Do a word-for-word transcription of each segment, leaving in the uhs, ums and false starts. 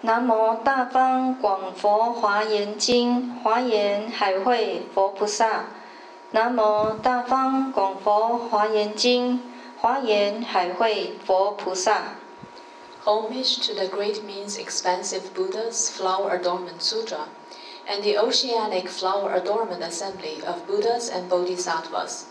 南无大方广佛华严经，华严海会佛菩萨。南无大方广佛华严经，华严海会佛菩萨。 Homage to the great means expansive Buddha's Flower Adornment Sutra and the Oceanic Flower Adornment Assembly of Buddhas and Bodhisattvas.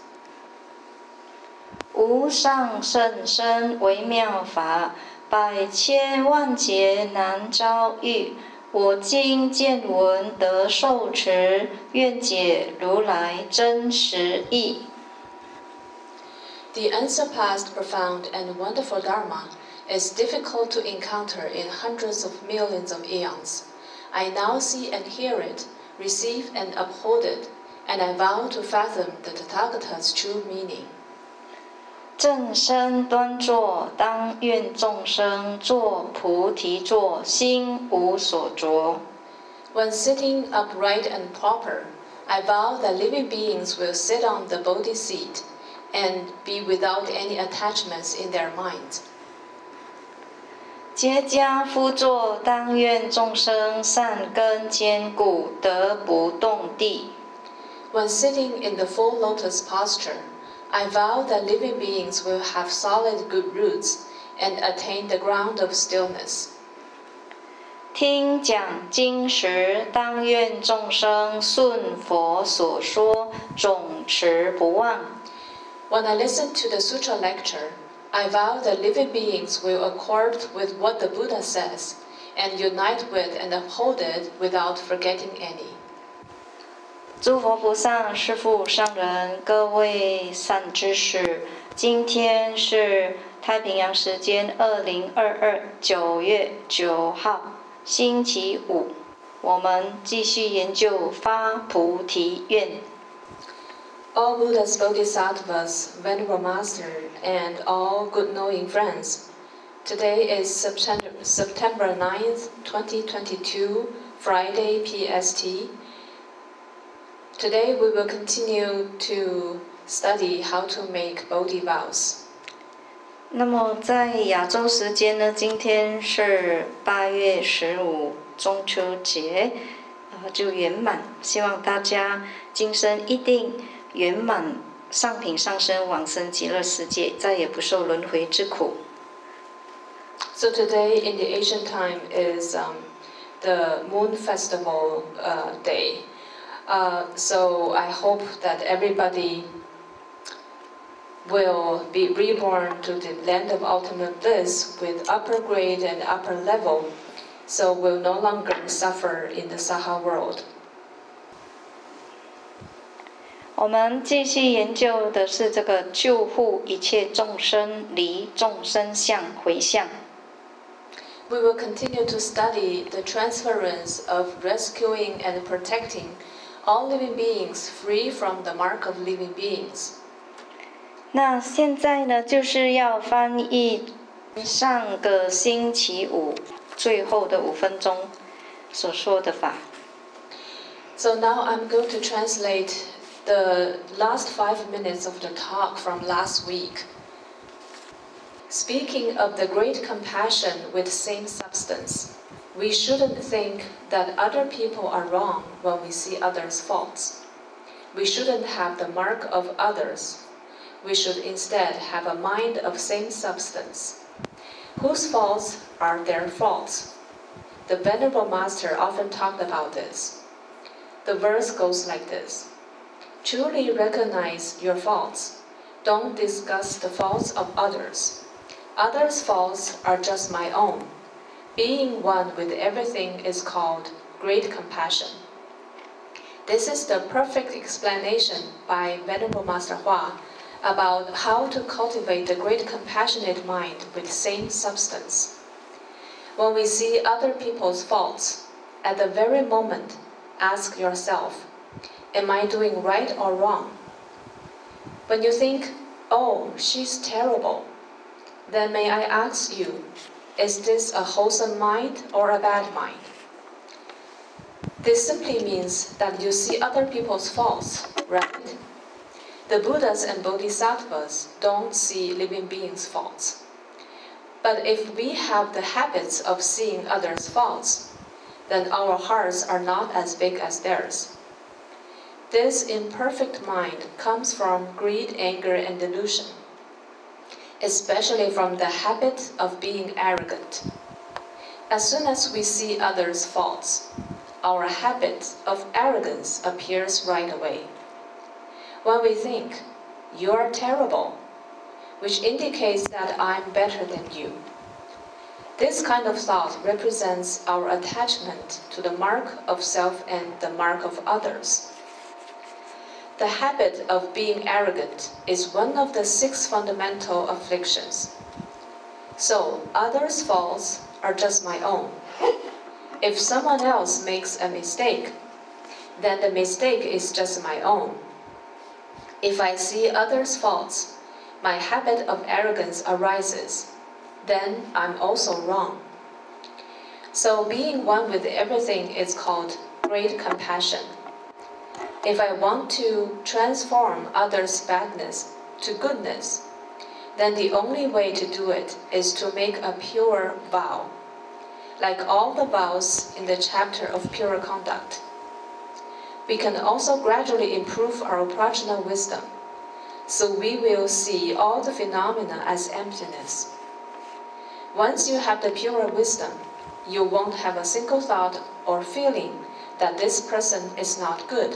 无上甚深微妙法，百千万劫难遭遇。我今见闻得受持，愿解如来真实义。 The unsurpassed, profound, and wonderful Dharma is difficult to encounter in hundreds of millions of eons. I now see and hear it, receive and uphold it, and I vow to fathom the Tathagata's true meaning. 正身端坐，当愿众生作菩提座，心无所着。 When sitting upright and proper, I vow that living beings will sit on the Bodhi seat and be without any attachments in their minds. 结跏趺坐，当愿众生善根坚固，得不动地。 When sitting in the full lotus posture, I vow that living beings will have solid good roots and attain the ground of stillness. 听讲经时，当愿众生顺佛所说，总持不忘。 When I listen to the sutra lecture, I vow that living beings will accord with what the Buddha says and unite with and uphold it without forgetting any. 诸佛菩萨、师父、上人、各位善知识，今天是太平洋时间二零二二九月九号，星期五。我们继续研究发菩提愿。 All Buddhas, Bodhisattvas, Venerable Master, and all good-knowing friends, today is September, September ninth, twenty twenty-two, Friday P S T. Today we will continue to study how to make Bodhi vows. 那么在亚洲时间呢，今天是八月十五，中秋节，呃，就圆满。希望大家今生一定圆满上品上升往生极乐世界，再也不受轮回之苦。 So today in the Asian time is um, the Moon Festival uh, day. Uh, so I hope that everybody will be reborn to the land of ultimate bliss with upper grade and upper level, so will no longer suffer in the Saha world. 我们继续研究的是这个救护一切众生离众生相回向。 We will continue to study the transference of rescuing and protecting all living beings free from the mark of living beings. 那现在呢，就是要翻译上个星期五最后的五分钟所说的法。 So now I'm going to translate the last five minutes of the talk from last week. Speaking of the great compassion with same substance, we shouldn't think that other people are wrong when we see others' faults. We shouldn't have the mark of others. We should instead have a mind of same substance. Whose faults are their faults? The Venerable Master often talked about this. The verse goes like this. Truly recognize your faults. Don't discuss the faults of others. Others' faults are just my own. Being one with everything is called great compassion. This is the perfect explanation by Venerable Master Hua about how to cultivate the great compassionate mind with same substance. When we see other people's faults, at the very moment, ask yourself, am I doing right or wrong? When you think, oh, she's terrible, then may I ask you, is this a wholesome mind or a bad mind? This simply means that you see other people's faults, right? The Buddhas and Bodhisattvas don't see living beings' faults. But if we have the habits of seeing others' faults, then our hearts are not as big as theirs. This imperfect mind comes from greed, anger, and delusion, especially from the habit of being arrogant. As soon as we see others' faults, our habit of arrogance appears right away. When we think, "You are terrible," which indicates that I'm better than you. This kind of thought represents our attachment to the mark of self and the mark of others. The habit of being arrogant is one of the six fundamental afflictions. So, others' faults are just my own. If someone else makes a mistake, then the mistake is just my own. If I see others' faults, my habit of arrogance arises, then I'm also wrong. So being one with everything is called great compassion. If I want to transform others' badness to goodness, then the only way to do it is to make a pure vow, like all the vows in the chapter of pure conduct. We can also gradually improve our prajna wisdom, so we will see all the phenomena as emptiness. Once you have the pure wisdom, you won't have a single thought or feeling that this person is not good.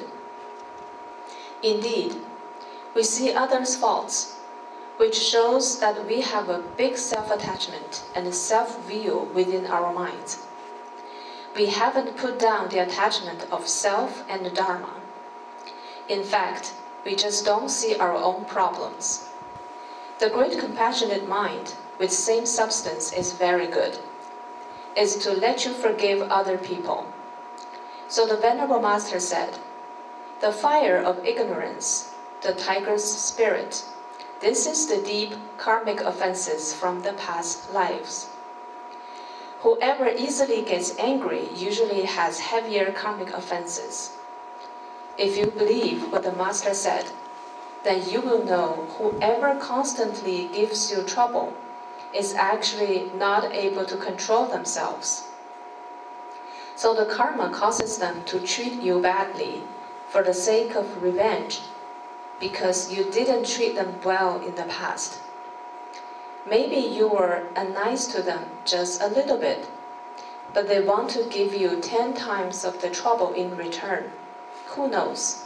Indeed, we see others' faults, which shows that we have a big self-attachment and self-view within our minds. We haven't put down the attachment of self and Dharma. In fact, we just don't see our own problems. The great compassionate mind with same substance is very good. It's to let you forgive other people. So the Venerable Master said, "The fire of ignorance, the tiger's spirit, this is the deep karmic offenses from the past lives. Whoever easily gets angry usually has heavier karmic offenses. If you believe what the Master said, then you will know whoever constantly gives you trouble is actually not able to control themselves. So the karma causes them to treat you badly for the sake of revenge, because you didn't treat them well in the past. Maybe you were nice to them just a little bit, but they want to give you ten times of the trouble in return. Who knows?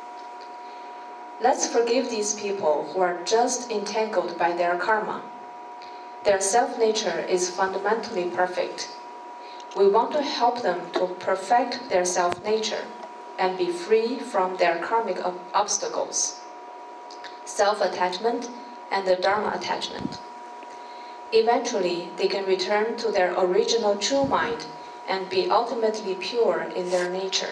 Let's forgive these people who are just entangled by their karma. Their self-nature is fundamentally perfect. We want to help them to perfect their self-nature and be free from their karmic obstacles, self-attachment and the Dharma attachment. Eventually, they can return to their original true mind and be ultimately pure in their nature.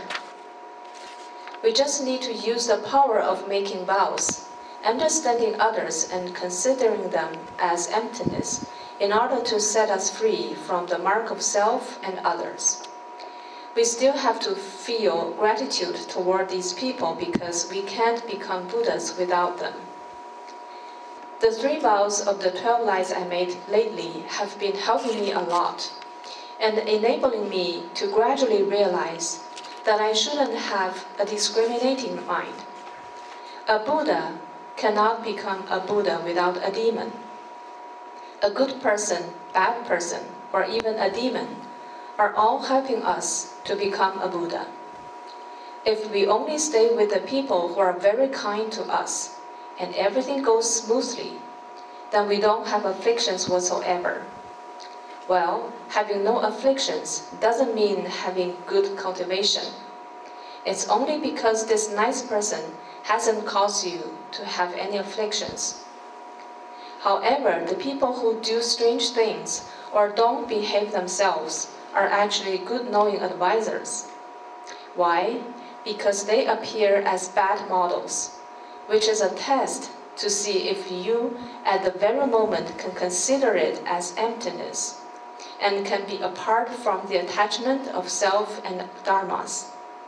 We just need to use the power of making vows, understanding others and considering them as emptiness in order to set us free from the mark of self and others. We still have to feel gratitude toward these people because we can't become Buddhas without them. The three vows of the twelve lies I made lately have been helping me a lot and enabling me to gradually realize that I shouldn't have a discriminating mind. A Buddha cannot become a Buddha without a demon. A good person, bad person, or even a demon are all helping us to become a Buddha. If we only stay with the people who are very kind to us and everything goes smoothly, then we don't have afflictions whatsoever. Well, having no afflictions doesn't mean having good cultivation. It's only because this nice person hasn't caused you to have any afflictions. However, the people who do strange things or don't behave themselves are actually good knowing advisors. Why? Because they appear as bad models, which is a test to see if you at the very moment can consider it as emptiness and can be apart from the attachment of self and dharmas.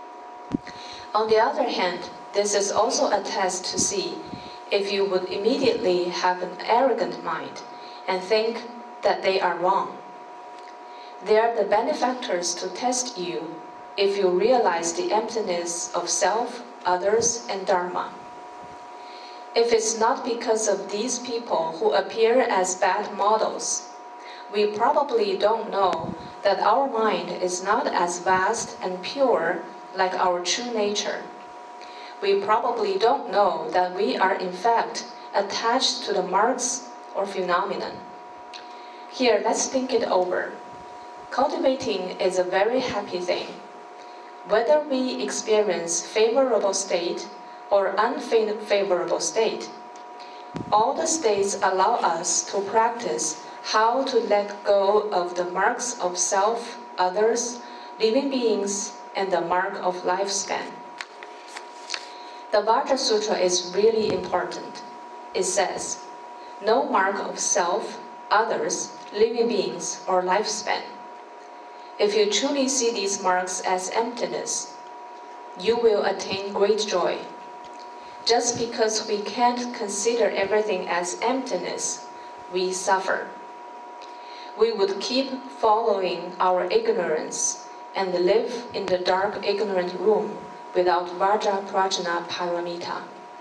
On the other hand, this is also a test to see if you would immediately have an arrogant mind and think that they are wrong. They are the benefactors to test you if you realize the emptiness of self, others, and Dharma. If it's not because of these people who appear as bad models, we probably don't know that our mind is not as vast and pure like our true nature. We probably don't know that we are in fact attached to the marks or phenomenon. Here, let's think it over. Cultivating is a very happy thing. Whether we experience favorable state or unfavorable state, all the states allow us to practice how to let go of the marks of self, others, living beings, and the mark of lifespan. The Vajra Sutra is really important. It says, no mark of self, others, living beings, or lifespan. If you truly see these marks as emptiness, you will attain great joy. Just because we can't consider everything as emptiness, we suffer. We would keep following our ignorance and live in the dark, ignorant room without Vajra Prajna Paramita.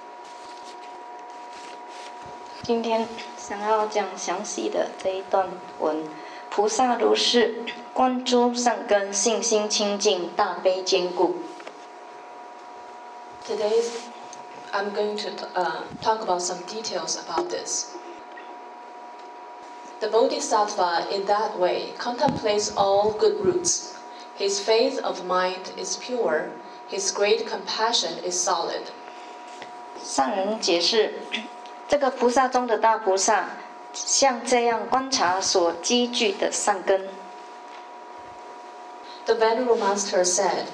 今天想要讲详细的这一段文，菩萨如是观诸善根，信心清净，大悲坚固。 Today, I'm going to uh, talk about some details about this. The Bodhisattva, in that way, contemplates all good roots. His faith of mind is pure. His great compassion is solid. 上人解释，这个菩萨中的大菩萨，像这样观察所积聚的善根。 The Venerable Master said,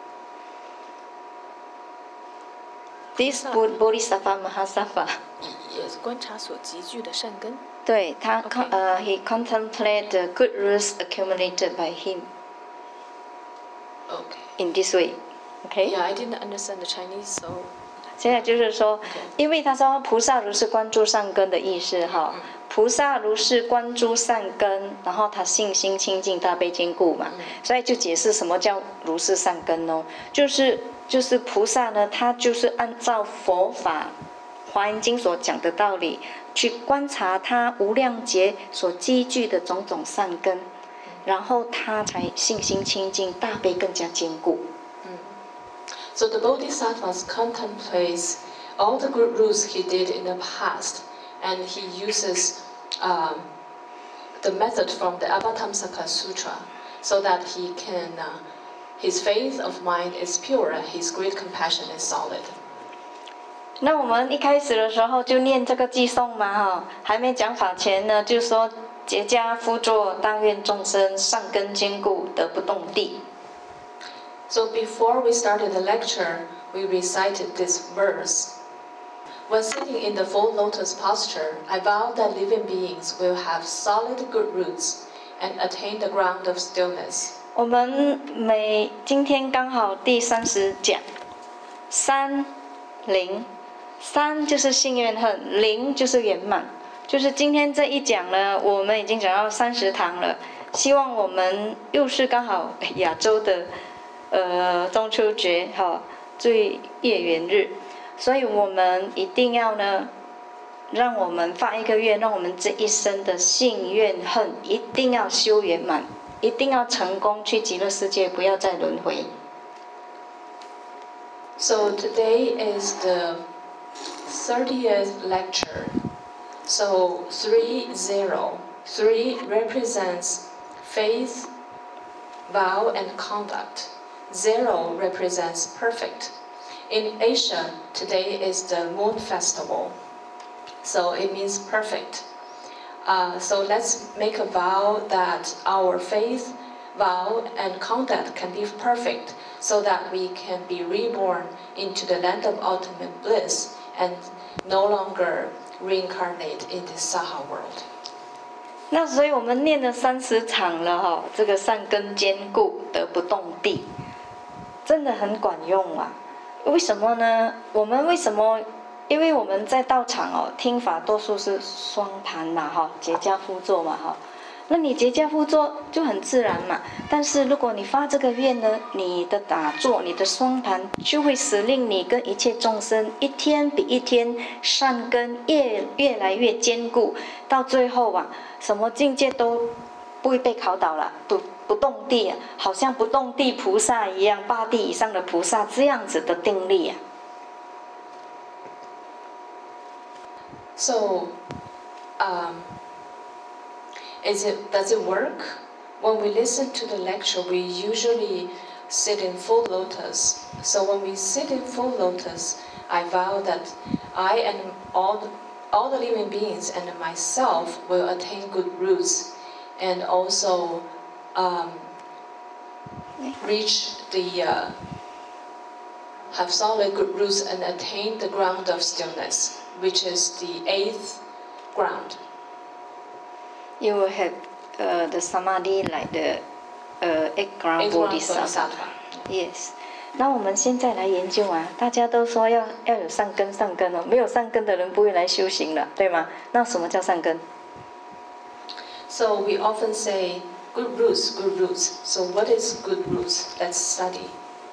This Bodhisattva Mahasattva. 也观察所集聚的善根。 对他， Okay. 呃、uh, he contemplate the good roots accumulated by him. Okay. In this way, okay? Yeah, I didn't understand the Chinese, so. 现在就是说，因为他说菩萨如是观诸善根的意思哈，菩萨如是观诸善根，然后他信心清净，大悲坚固嘛，所以就解释什么叫如是善根哦，就是就是菩萨呢，他就是按照佛法《华严经》所讲的道理，去观察他无量劫所积聚的种种善根，然后他才信心清净，大悲更加坚固。 So the Bodhisattva contemplates all the good roots he did in the past, and he uses um, the method from the Avatamsaka Sutra, so that he can, uh, his faith of mind is pure, his great compassion is solid. 那我们一开始的时候就念这个偈颂嘛，哈，还没讲法前呢，就说结跏趺坐，但愿众生善根坚固，得不动地。 So before we started the lecture, we recited this verse. When sitting in the full lotus posture, I vow that living beings will have solid good roots and attain the ground of stillness. 我们每今天刚好第三十讲，三零，三就是信愿恨，零就是圆满。就是今天这一讲呢，我们已经讲到三十堂了。希望我们又是刚好亚洲的。呃，中秋节哈，最月圆日，所以我们一定要呢，让我们发一个愿，让我们这一生的信愿恨一定要修圆满，一定要成功去极乐世界，不要再轮回。 So today is the thirtieth lecture. So three zero, three represents faith, vow, and conduct. Zero represents perfect. In Asia, today is the Moon Festival, so it means perfect. Uh, so let's make a vow that our faith, vow, and conduct can be perfect, so that we can be reborn into the land of ultimate bliss and no longer reincarnate in this Saha world. 那所以我们念了三十场了哈，这个善根坚固，得不动地。真的很管用啊！为什么呢？我们为什么？因为我们在道场哦，听法多数是双盘呐哈，结跏趺坐嘛哈。 那你结跏趺坐就很自然嘛。但是如果你发这个愿呢，你的打坐，你的双盘就会使令你跟一切众生一天比一天善根越越来越坚固，到最后啊，什么境界都不会被考倒了，不不动地啊，好像不动地菩萨一样，八地以上的菩萨这样子的定力啊。 So, um, is it does it work? When we listen to the lecture, we usually sit in full lotus. So when we sit in full lotus, I vow that I and all the, all the living beings and myself will attain good roots, and also um, reach the uh, have solid good roots and attain the ground of stillness, which is the eighth ground. You will have uh, the samadhi like the uh, eight ground Eighth ground bodhisattva. bodhisattva. Yes. 那我们现在来研究啊，大家都说要要有善根，善根哦，没有善根的人不会来修行了，对吗？那什么叫善根？ So we often say good roots, good roots. So what is good roots? Let's study.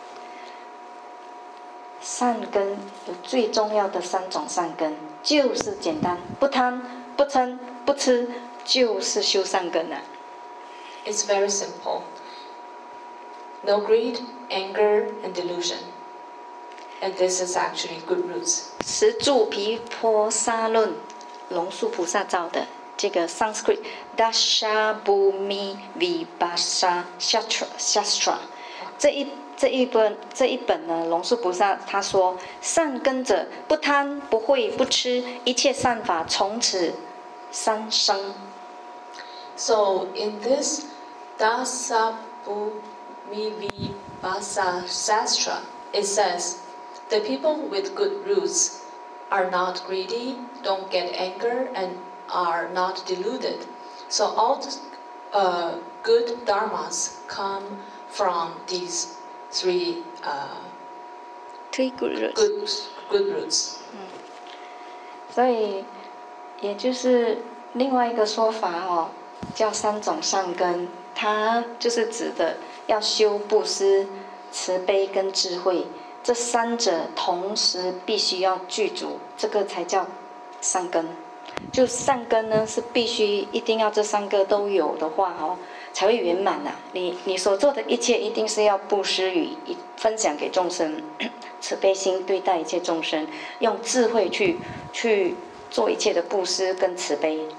善根有最重要的三种善根，就是简单，不贪、不嗔、不痴，就是修善根啊。 It's very simple. No greed, anger, and delusion. And this is actually good roots. 十住毗婆沙论，龙树菩萨造的这个 Sanskrit Dashabhumi Vibhasa Shastra Shastra 这一这一本这一本呢，龙树菩萨他说，善根者不贪不恚不痴，一切善法从此三生。 So in this Dasabhumi Vibhasa Shastra, it says, the people with good roots are not greedy, don't get anger, and are not deluded. So all the uh, good dharmas come from these three uh, Three good roots. good good roots. 所以，也就是另外一个说法哦，叫三种善根，它就是指的要修布施、慈悲跟智慧，这三者同时必须要具足，这个才叫善根。就善根呢，是必须一定要这三个都有的话哦，才会圆满呐。你你所做的一切，一定是要布施与分享给众生，慈悲心对待一切众生，用智慧去去做一切的布施跟慈悲。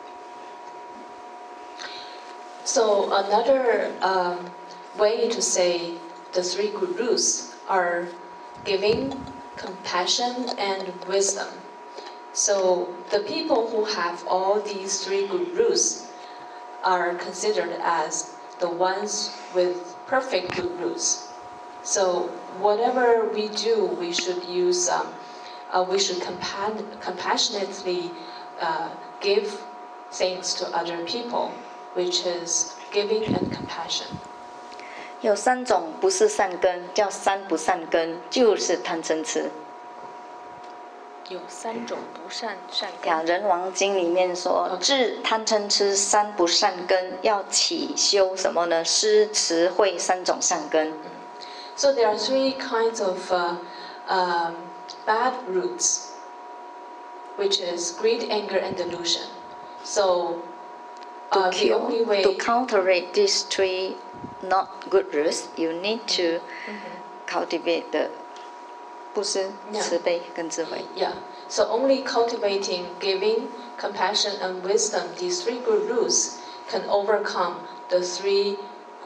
So another um, way to say the three good roots are giving, compassion, and wisdom. So the people who have all these three good roots are considered as the ones with perfect good roots. So whatever we do, we should use, um, uh, we should compa- compassionately uh, give things to other people, which is giving and compassion. 有三种不是善根，叫三不善根，就是贪嗔痴。 有三种不善善呀，《 根。 人王经》里面说，治贪嗔痴三不善根，要起修什么呢？施慈慧三种善根。 So there are three kinds of uh, um, bad roots, which is greed, anger, and delusion. So uh, to the only kill, way to counteract these three not good roots, you need to cultivate the 布施、 Yeah. 慈悲跟智慧。 Yeah. So only cultivating giving, compassion, and wisdom, these three good roots, can overcome the three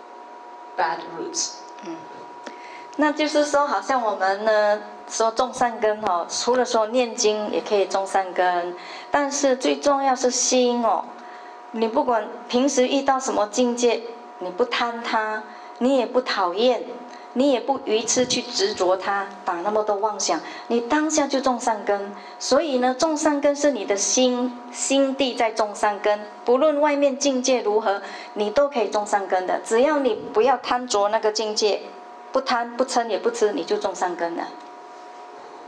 bad roots. 那就是说，好像我们呢说种善根哦，除了说念经也可以种善根，但是最重要是心哦。你不管平时遇到什么境界，你不贪它，你也不讨厌，你也不愚痴去执着它，打那么多妄想，你当下就种善根。所以呢，种善根是你的心心地在种善根，不论外面境界如何，你都可以种善根的。只要你不要贪着那个境界。不贪不嗔也不痴，你就种善根了。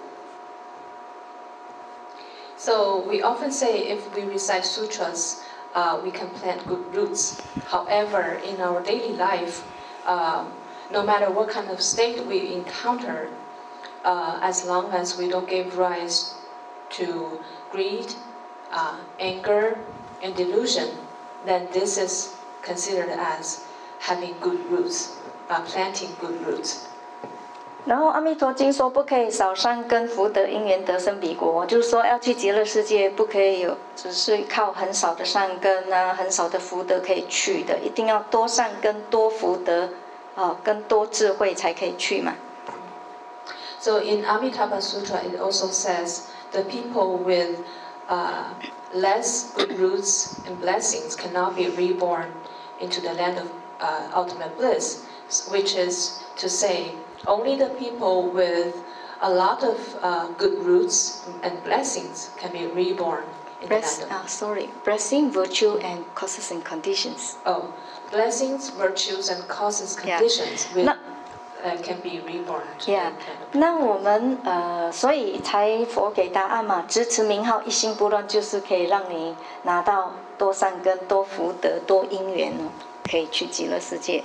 So we often say if we recite sutras, uh, we can plant good roots. However, in our daily life, um, no matter what kind of state we encounter, uh, as long as we don't give rise to greed, uh, anger, and delusion, then this is considered as having good roots, uh, planting good roots. 然后《阿弥陀经》说不可以少善根福德因缘得生彼国，就是说要去极乐世界，不可以有只是靠很少的善根啊、很少的福德可以去的，一定要多善根、多福德，啊，跟多智慧才可以去嘛。 So in Amitabha Sutra, it also says the people with uh, less good roots and blessings cannot be reborn into the land of uh, ultimate bliss, which is to say, only the people with a lot of uh, good roots and blessings can be reborn in Bless, the land of... uh, sorry, blessing, virtue, and causes and conditions. Oh, blessings, virtues, and causes, conditions Yeah. with, No. uh, can be reborn. To Yeah. the land of... 那我们呃，所以才佛给答案嘛，持持名号，一心不乱，就是可以让你拿到多善根、多福德、多因缘哦，可以去极乐世界。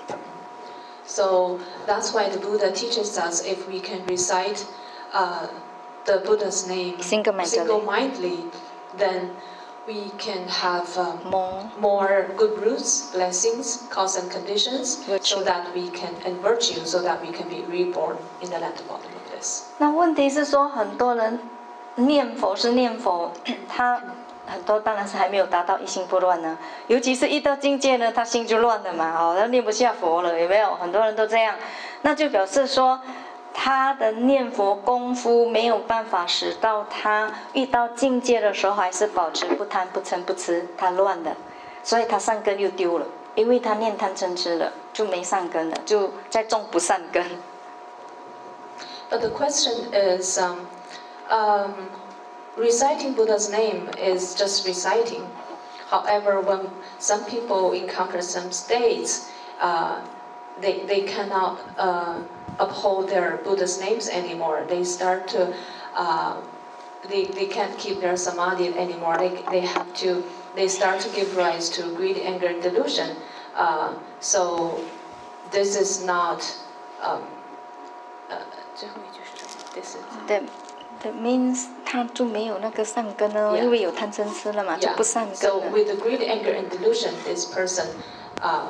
So that's why the Buddha teaches us if we can recite uh, the Buddha's name Single-mindedly. single-mindedly, then we can have um, more more good roots, blessings, cause and conditions, Virtue. so that we can and virtue, so that we can be reborn in the land of ultimate bliss. 那问题是说，很多人念佛是念佛，他很多当然是还没有达到一心不乱呢。尤其是一到境界呢，他心就乱了嘛，哦，他念不下佛了，有没有？很多人都这样，那就表示说，他的念佛功夫没有办法使到他遇到境界的时候还是保持不贪不嗔不痴，他乱了，所以他善根又丢了，因为他念贪嗔痴了，就没善根了，就在种不善根。 But the question is, um, um, reciting Buddha's name is just reciting. However, when some people encounter some states, uh, they, they cannot uh, uphold their Buddha's names anymore. They start to, uh, they, they can't keep their samadhi anymore. They, they have to, they start to give rise to greed, anger, and delusion. Uh, so this is not, um, uh, 最后一句是什么 ？This is That that means 他就没有那个善根哦， Yeah. 因为有贪嗔痴了嘛，就 yeah. 不善根 So 了。 with the greed, anger, and delusion, this person uh,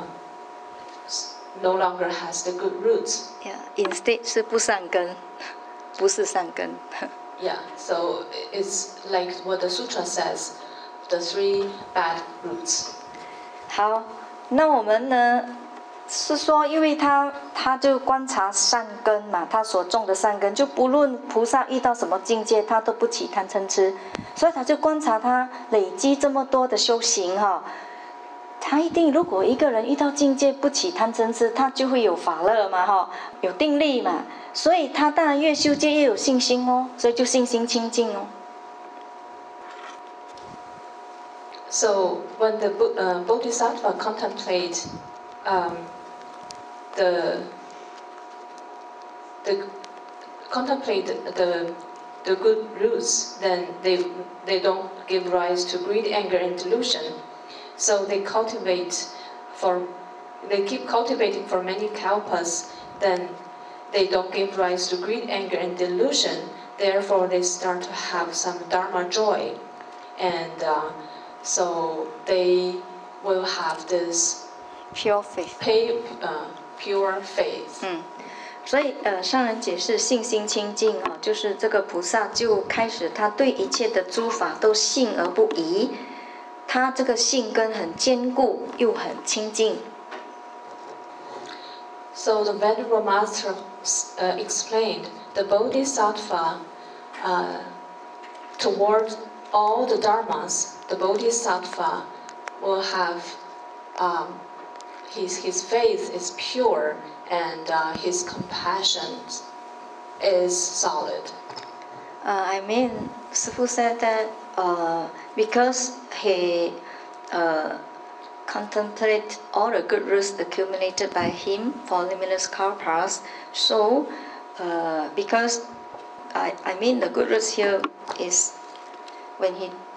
no longer has the good roots. Yeah, instead 是不善根，不是善根。 Yeah, so it's like what the sutra says, the three bad roots. 好，那我们呢是说，因为他他就观察善根嘛，他所种的善根，就不论菩萨遇到什么境界，他都不起贪嗔痴，所以他就观察他累积这么多的修行哈、哦，他一定如果一个人遇到境界不起贪嗔痴，他就会有法乐嘛哈，有定力嘛，所以他当然越修戒越有信心哦，所以就信心清净哦。 So when the uh, Bodhisattva contemplate um, the the contemplate the the good roots, then they they don't give rise to greed, anger, and delusion. So they cultivate for they keep cultivating for many kalpas. Then they don't give rise to greed, anger, and delusion. Therefore, they start to have some dharma joy, and uh, so they will have this pure faith. pay, uh, pure faith. 嗯，所以呃，上人解释信心清净啊，就是这个菩萨就开始他对一切的诸法都信而不疑，他这个信根很坚固又很清净。 So the Venerable Master uh, explained the Bodhisattva uh, toward all the dharmas. The Bodhisattva will have um, his his faith is pure and uh, his compassion is solid. Uh, I mean, 师父 said that uh, because he uh, contemplate all the good roots accumulated by him for limitless kalpas. So, uh, because I, I mean the good roots here is when he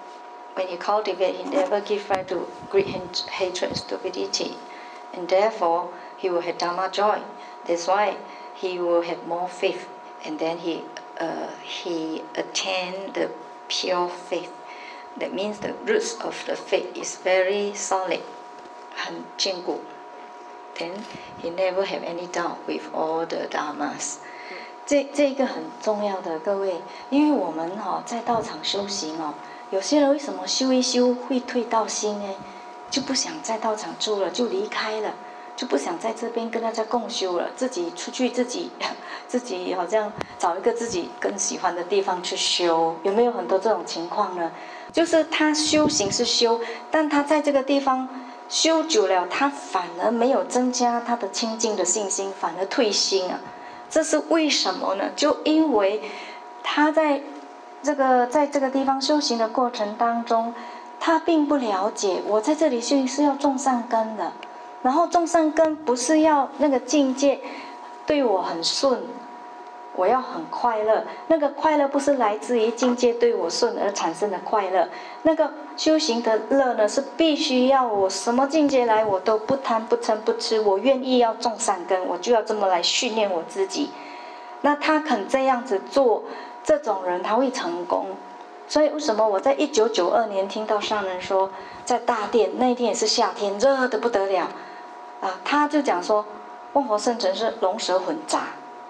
when he cultivates, he never give way to greed, hatred, stupidity, and therefore he will have Dharma joy. That's why he will have more faith, and then he uh, he attain the pure faith. That means the roots of the faith is very solid, 很坚固. Then he never have any doubt with all the dharmas. 这这个很重要的，各位，因为我们哈、哦、在道场修行哦，有些人为什么修一修会退道心呢？就不想在道场住了，就离开了，就不想在这边跟大家共修了，自己出去自己自己好像找一个自己更喜欢的地方去修，有没有很多这种情况呢？就是他修行是修，但他在这个地方修久了，他反而没有增加他的清净的信心，反而退心啊。这是为什么呢？就因为他在这个在这个地方修行的过程当中，他并不了解我在这里修行是要种善根的，然后种善根不是要那个境界对我很顺，我要很快乐，那个快乐不是来自于境界对我顺而产生的快乐，那个修行的乐呢，是必须要我什么境界来我都不贪不嗔不痴，我愿意要种善根，我就要这么来训练我自己。那他肯这样子做，这种人他会成功。所以为什么我在一九九二年听到上人说，在大殿那一天也是夏天，热得不得了啊，他就讲说万佛圣尘是龙蛇混杂，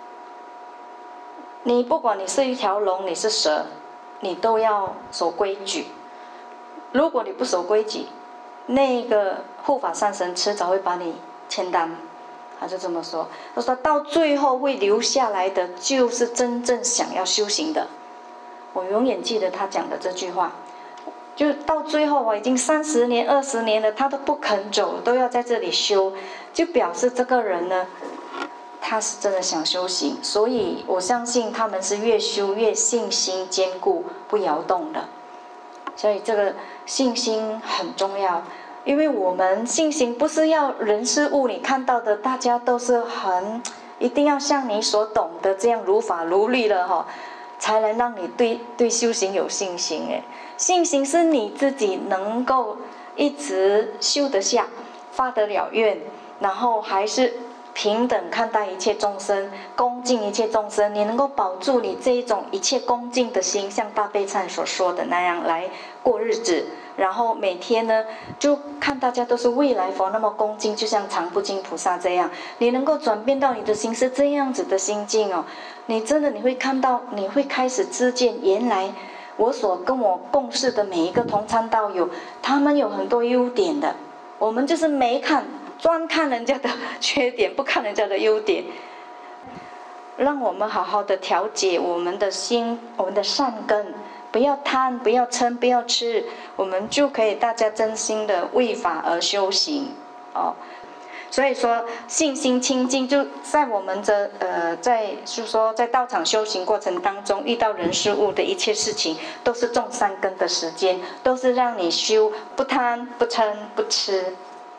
你不管你是一条龙你是蛇，你都要守规矩，如果你不守规矩，那个护法上神迟早会把你签单。他就这么说，他说到最后会留下来的就是真正想要修行的。我永远记得他讲的这句话，就到最后我已经三十年二十年了，他都不肯走，都要在这里修，就表示这个人呢他是真的想修行，所以我相信他们是越修越信心坚固不摇动的。所以这个信心很重要，因为我们信心不是要人事物你看到的大家都是很一定要像你所懂的这样如法如律了哈，才能让你对对修行有信心哎。信心是你自己能够一直修得下，发得了愿，然后还是平等看待一切众生，恭敬一切众生，你能够保住你这一种一切恭敬的心，像大悲忏所说的那样来过日子。然后每天呢，就看大家都是未来佛那么恭敬，就像常不净菩萨这样，你能够转变到你的心是这样子的心境哦，你真的你会看到，你会开始知见，原来我所跟我共事的每一个同参道友，他们有很多优点的，我们就是没看，专看人家的缺点，不看人家的优点。让我们好好的调节我们的心，我们的善根，不要贪，不要嗔，不要痴，我们就可以大家真心的为法而修行哦。所以说信心清净，就在我们的呃，在就是说在道场修行过程当中，遇到人事物的一切事情，都是种善根的时间，都是让你修不贪不嗔不痴。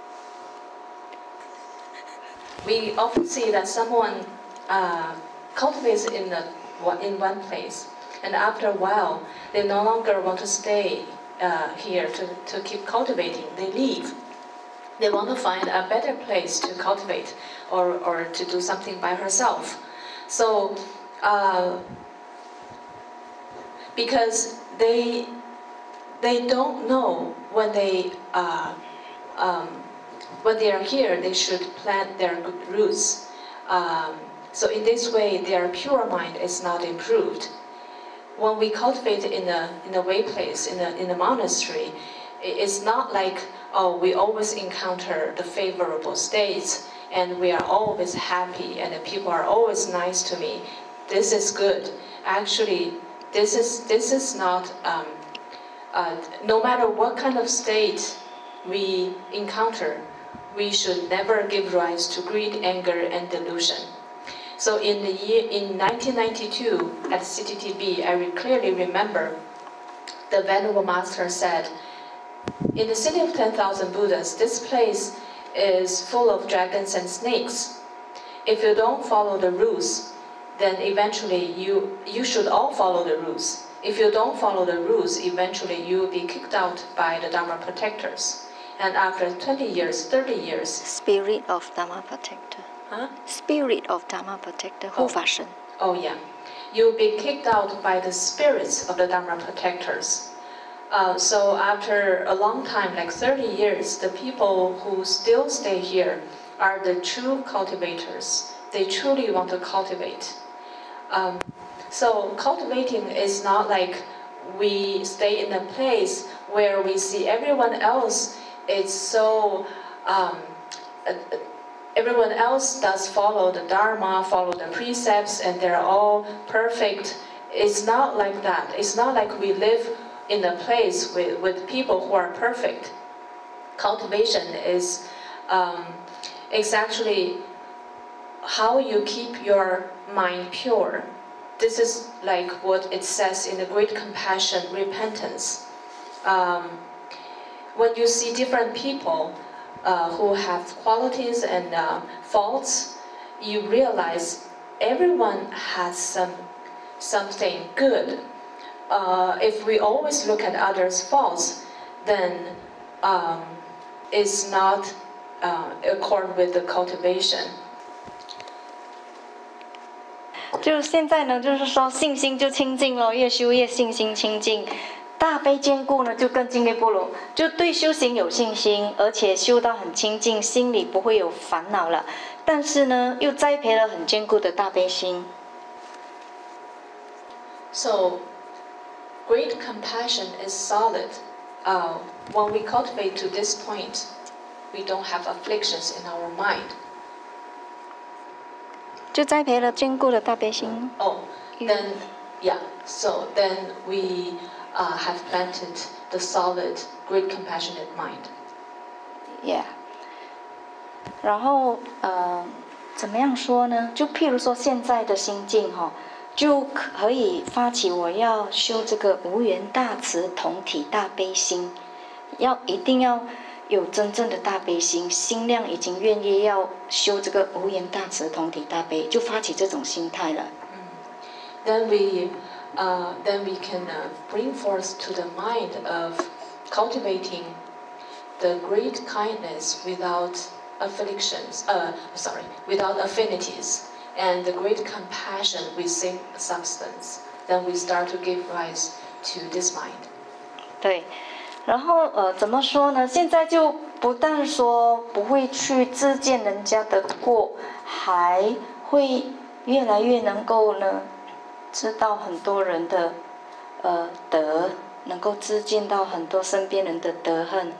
We often see that someone uh, cultivates in the in one place, and after a while, they no longer want to stay uh, here to to keep cultivating. They leave. They want to find a better place to cultivate, or or to do something by herself. So, uh, because they they don't know when they uh, um, when they are here, they should plant their good roots. Um, so in this way, their pure mind is not improved. When we cultivate in a in a way place, in a in a monastery, it's not like, oh, we always encounter the favorable states and we are always happy and the people are always nice to me. This is good. Actually, this is this is not. Um, uh, no matter what kind of state we encounter, we should never give rise to greed, anger, and delusion. So in the year in nineteen ninety-two at C T T B, I clearly remember the Venerable Master said, in the city of ten thousand Buddhas, this place is full of dragons and snakes. If you don't follow the rules, then eventually you, you should all follow the rules. If you don't follow the rules, eventually you will be kicked out by the Dharma protectors. And after twenty years, thirty years, Spirit of Dharma protector. huh? Spirit of Dharma protector. 护法神。 Oh yeah, you'll be kicked out by the spirits of the Dharma protectors. Uh, so after a long time, like thirty years, the people who still stay here are the true cultivators. They truly want to cultivate. Um, so cultivating is not like we stay in a place where we see everyone else is so, um, uh, everyone else does follow the Dharma, follow the precepts, and they're all perfect. It's not like that. It's not like we live in a place with, with people who are perfect. Cultivation is, um, is actually how you keep your mind pure. This is like what it says in the Great Compassion, repentance. Um, when you see different people uh, who have qualities and uh, faults, you realize everyone has some something good. Uh, if we always look at others' faults, then um, it's not uh, accord with the cultivation. 就现在呢，就是说信心就清净咯，越修越信心清净。大悲坚固呢，就更进一步了，就对修行有信心，而且修到很清净，心里不会有烦恼了。但是呢，又栽培了很坚固的大悲心。 So, great compassion is solid. Uh, when we cultivate to this point, we don't have afflictions in our mind. 就栽培了坚固的大悲心。 Oh, then, yeah. So then we uh, have planted the solid, great compassionate mind. Yeah. 然后呃，怎么样说呢？就譬如说现在的心境哈、哦，就可以发起我要修这个无缘大慈同体大悲心，要一定要有真正的大悲心，心量已经愿意要修这个无缘大慈同体大悲，就发起这种心态了。 Then we, uh, then we can uh, bring forth to the mind of cultivating the great kindness without afflictions. Uh, sorry, without affinities, and the great compassion with same substance. Then we start to give rise to this mind. 对。然后呃，怎么说呢？现在就不但说不会去自荐人家的过，还会越来越能够呢，知道很多人的呃德，能够自荐到很多身边人的德恨。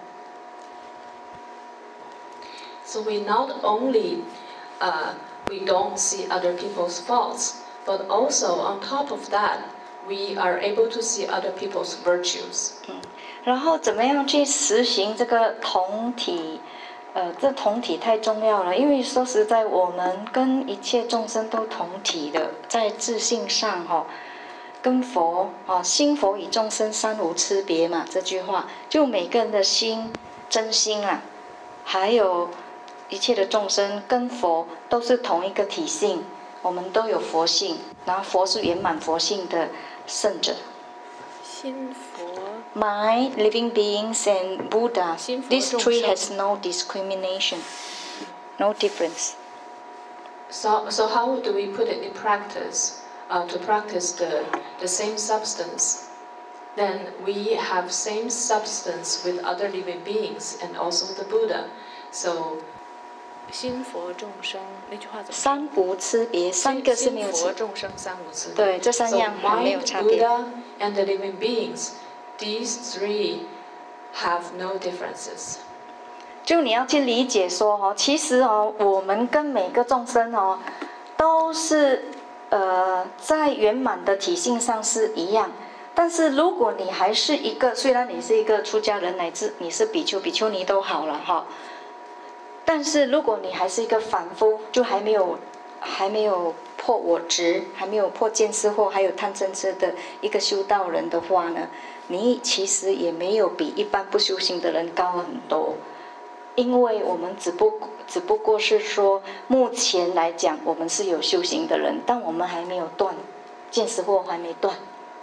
So we not only uh, we don't see other people's faults, but also on top of that, we are able to see other people's virtues. 嗯。然后怎么样去实行这个同体？呃，这同体太重要了，因为说实在，我们跟一切众生都同体的，在自性上哈、哦，跟佛啊，心佛与众生三无差别嘛，这句话就每个人的心真心啊，还有一切的众生跟佛都是同一个体性，我们都有佛性，然后佛是圆满佛性的圣者。 心佛。 Mind, living beings, and Buddha. These three has no discrimination, no difference. So, so how do we put it in practice? Uh, to practice the, the same substance, then we have same substance with other living beings and also the Buddha. So, 心佛众生那句话怎么？ 三无差别，三个是没有差。 心佛众生三无差别。 对，这三样还没有 so 差 mind, 别。 Buddha, and the living beings, these three have no differences. 就你要去理解说哦，其实哦，我们跟每个众生哦，都是呃在圆满的体性上是一样。但是如果你还是一个，虽然你是一个出家人，乃至你是比丘、比丘尼都好了哈。但是如果你还是一个凡夫，就还没有还没有破我执，还没有破见思惑，还有贪嗔痴的一个修道人的话呢，你其实也没有比一般不修行的人高很多。因为我们只不只不过是说，目前来讲我们是有修行的人，但我们还没有断见思惑，还没断，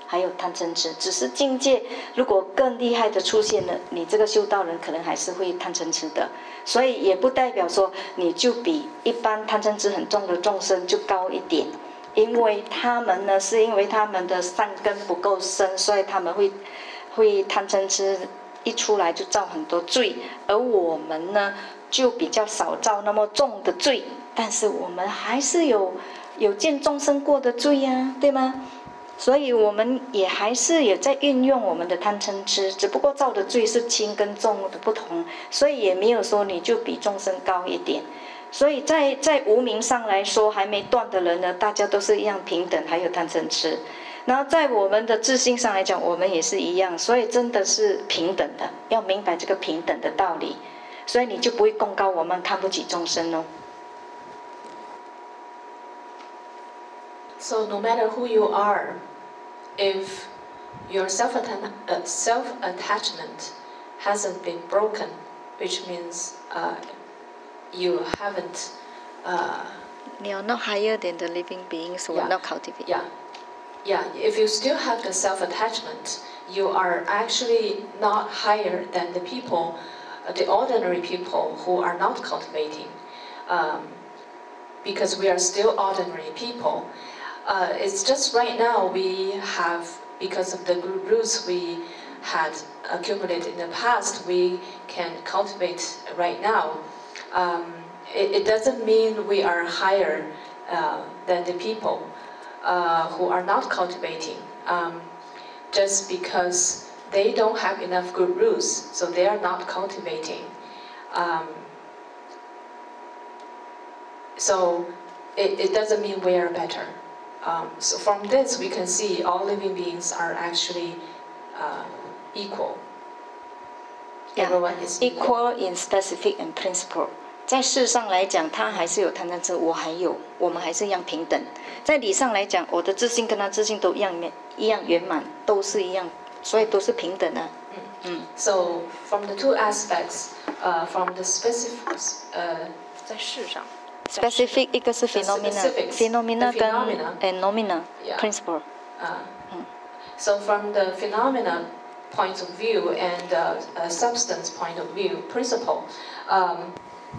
还有贪嗔痴。只是境界如果更厉害的出现了，你这个修道人可能还是会贪嗔痴的。所以也不代表说你就比一般贪嗔痴很重的众生就高一点，因为他们呢是因为他们的善根不够深，所以他们会会贪嗔痴一出来就造很多罪，而我们呢就比较少造那么重的罪，但是我们还是有有见众生过的罪呀、啊，对吗？所以我们也还是也在运用我们的贪嗔痴，只不过造的罪是轻跟重的不同，所以也没有说你就比众生高一点。所以在在无明上来说，还没断的人呢，大家都是一样平等，还有贪嗔痴。然后在我们的自性上来讲，我们也是一样，所以真的是平等的，要明白这个平等的道理，所以你就不会功高我慢，看不起众生哦。 So no matter who you are, if your self-attachment self-attachment hasn't been broken, which means uh, you haven't. Uh, you are not higher than the living beings who yeah, are not cultivated. Yeah, yeah. If you still have the self-attachment, you are actually not higher than the people, uh, the ordinary people who are not cultivating, um, because we are still ordinary people. Uh, it's just right now we have, because of the good roots we had accumulated in the past, we can cultivate right now. Um, it, it doesn't mean we are higher uh, than the people uh, who are not cultivating, um, just because they don't have enough good roots, so they are not cultivating. Um, so it, it doesn't mean we are better. Um, so from this, we can see all living beings are actually uh, equal. Yeah, Everyone is equal. equal in specific and principle. 在事上来讲，他还是有贪嗔痴，我还有，我们还是一样平等。在理上来讲，我的自信跟他自信都一样一样圆满，都是一样，所以都是平等的。嗯嗯。 So from the two aspects, uh, from the specific, uh, 在世上。 Specific 一个是 phenomena，phenomena 跟 and nominal principle。 啊，嗯。So from the phenomena point of view and uh, uh, substance point of view, principle, um,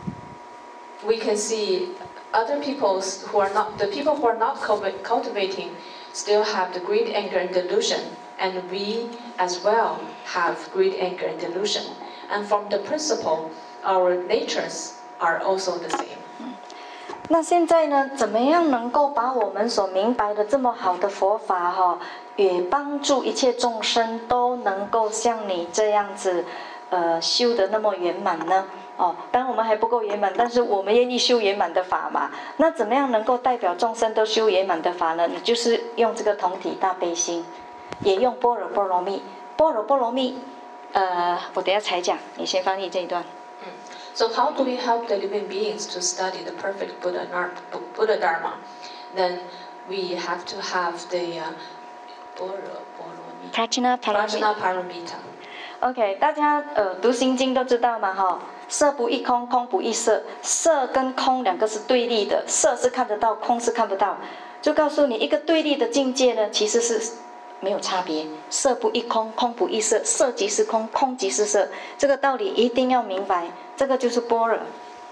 we can see other peoples who are not the people who are not cultivating still have the greed, anger, and delusion, and we as well have greed, anger, and delusion. And from the principle, our natures are also the same. 那现在呢，怎么样能够把我们所明白的这么好的佛法哈、哦，也帮助一切众生都能够像你这样子，呃，修得那么圆满呢？哦，当然我们还不够圆满，但是我们愿意修圆满的法嘛。那怎么样能够代表众生都修圆满的法呢？你就是用这个同体大悲心，也用般若波罗蜜。般若波罗蜜，呃，我等一下才讲，你先翻译这一段。 So how do we help the living beings to study the perfect Buddha, Buddha Dharma? Then we have to have the uh, Prajna Paramita. OK， 大家呃读心经都知道嘛哈，色不异空，空不异色，色跟空两个是对立的，色是看得到，空是看不到，就告诉你一个对立的境界呢，其实是没有差别，色不异空，空不异色，色即是空，空即是色，这个道理一定要明白，这个就是般若。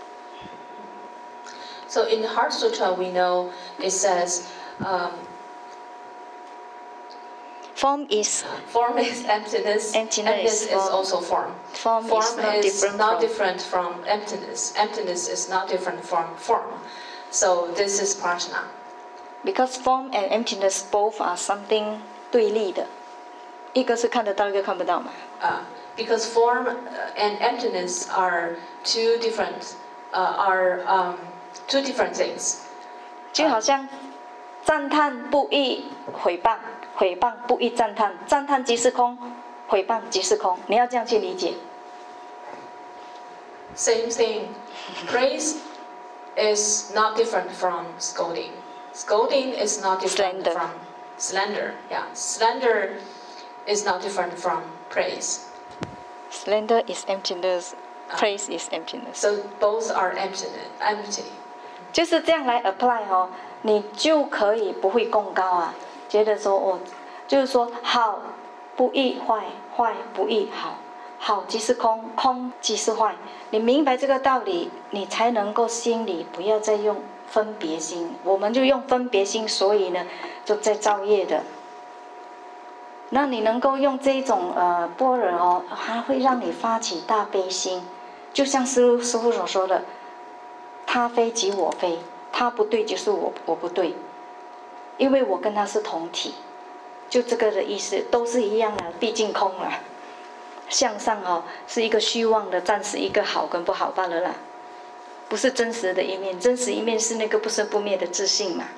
So in the Heart Sutra, we know it says, um, form is form is emptiness. Emptiness, emptiness is, is also form. Form, form is not, is different, not from. different from emptiness. Emptiness is not different from form. So this is prajna. Because form and emptiness both are something 对立的，一个是看得到，一个看不到嘛。 Uh, because form and emptiness are two different, uh, are um, two different things. 就好像赞叹不易毁谤，毁谤不易赞叹，赞叹即是空，毁谤即是空。你要这样去理解。 Same thing. Praise is not different from scolding. Scolding is not different Slander. from slander. Yeah, slander is not different from praise. Slander is emptiness, praise is emptiness. So both are empty. Empty. 就是这样来 apply 哦，你就可以不会共高啊，觉得说哦， 就是说好不易坏，坏不易好，好即是空，空即是坏。你明白这个道理，你才能够心里不要再用分别心。我们就用分别心，所以呢，就在造业的。那你能够用这种呃般若哦，它会让你发起大悲心，就像师父师父所说的，他非即我非，他不对就是我我不对，因为我跟他是同体，就这个的意思，都是一样的，毕竟空了。向上哦，是一个虚妄的，暂时一个好跟不好罢了啦，不是真实的一面，真实一面是那个不生不灭的自信嘛。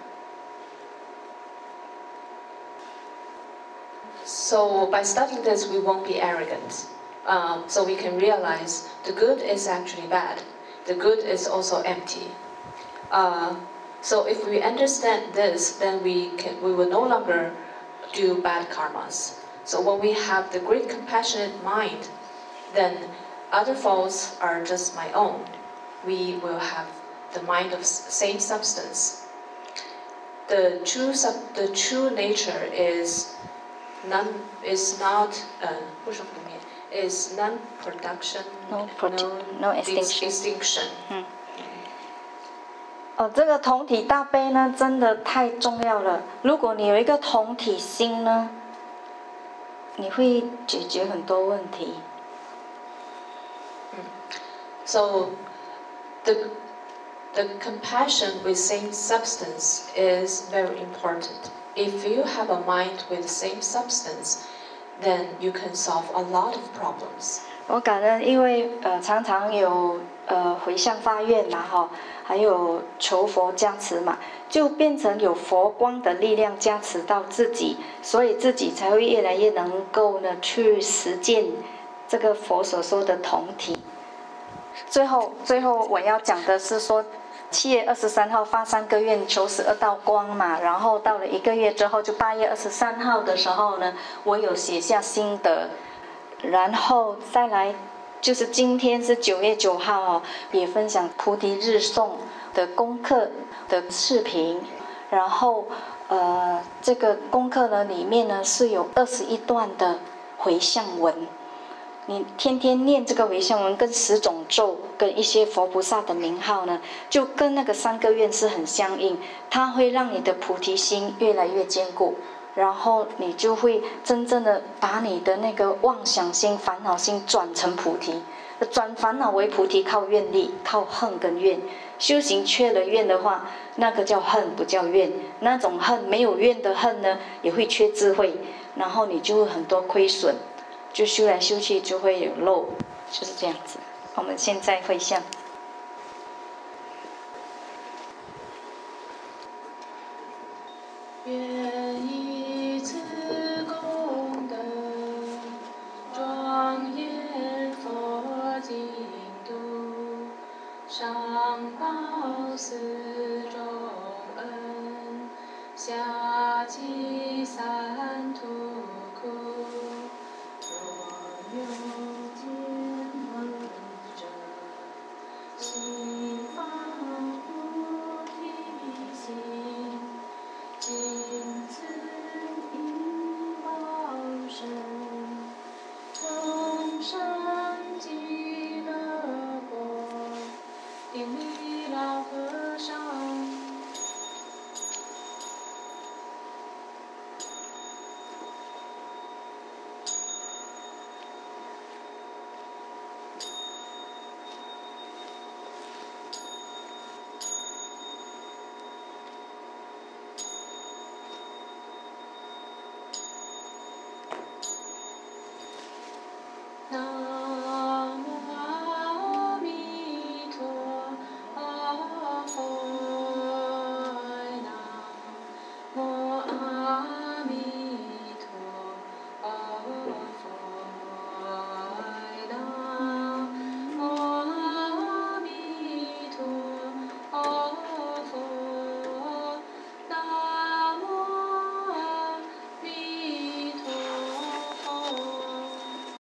So by studying this, we won't be arrogant. Um, so we can realize the good is actually bad. The good is also empty. Uh, so if we understand this, then we can we will no longer do bad karmas. So when we have the great compassionate mind, then other faults are just my own. We will have the mind of same substance. The true sub, the true nature is non is not uh, is non-production, no, no, no extinction. extinction. 嗯。哦，这个同体大悲呢，真的太重要了。如果你有一个同体心呢，你会解决很多问题。 So, the the compassion with same substance is very important. If you have a mind with same substance, then you can solve a lot of problems. 我感恩，因为呃常常有呃回向发愿嘛哈，还有求佛加持嘛，就变成有佛光的力量加持到自己，所以自己才会越来越能够呢去实践这个佛所说的同体。最后，最后我要讲的是说，七月二十三号发三个愿求十二道光嘛，然后到了一个月之后，就八月二十三号的时候呢，我有写下心得，然后再来就是今天是九月九号哦，也分享菩提日诵的功课的视频，然后呃这个功课呢里面呢是有二十一段的回向文。你天天念这个回向文，跟十种咒，跟一些佛菩萨的名号呢，就跟那个三个愿是很相应。它会让你的菩提心越来越坚固，然后你就会真正的把你的那个妄想心、烦恼心转成菩提。转烦恼为菩提，靠愿力，靠恨跟怨。修行缺了愿的话，那个叫恨，不叫怨。那种恨没有怨的恨呢，也会缺智慧，然后你就会很多亏损。就修来修去就会有漏，就是这样子。我们现在回向。 愿以此功德，庄严佛净土，上报四重恩，下济三途苦。